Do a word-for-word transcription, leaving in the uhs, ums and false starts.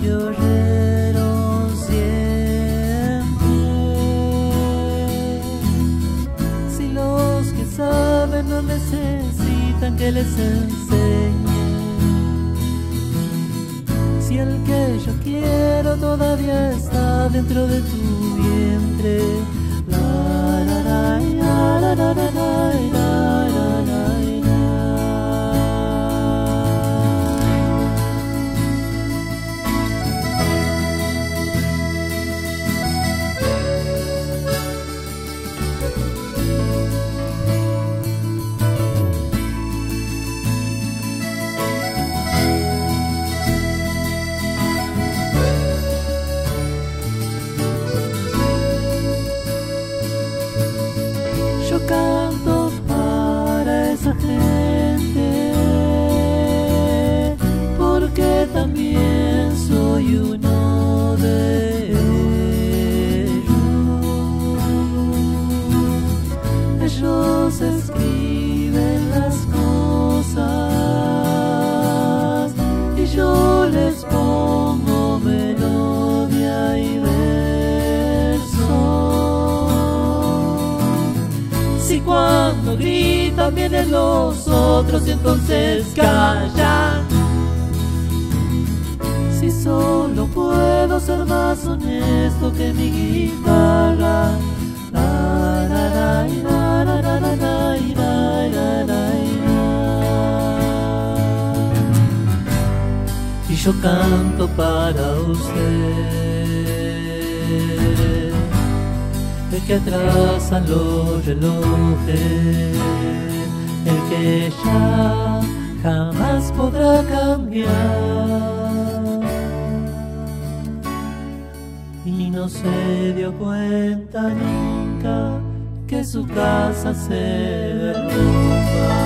que oyeron siempre. Si los que saben no necesitan que les enseñen, si el que yo quiero todavía está dentro de tu vientre. La, la, la, la, la, la, la, la, la, la, la. Yo canto para esa gente, porque también soy uno de ellos. Ellos escriben las cosas y yo les pongo melodía y y cuando gritan vienen los otros y entonces callan. Si solo puedo ser más honesto que mi guitarra. La, la, la, la, la, la, la, la, la, la, la. Y yo canto para usted, el que atrasan los relojes, el que ya jamás podrá cambiar. Y no se dio cuenta nunca que su casa se derrumba.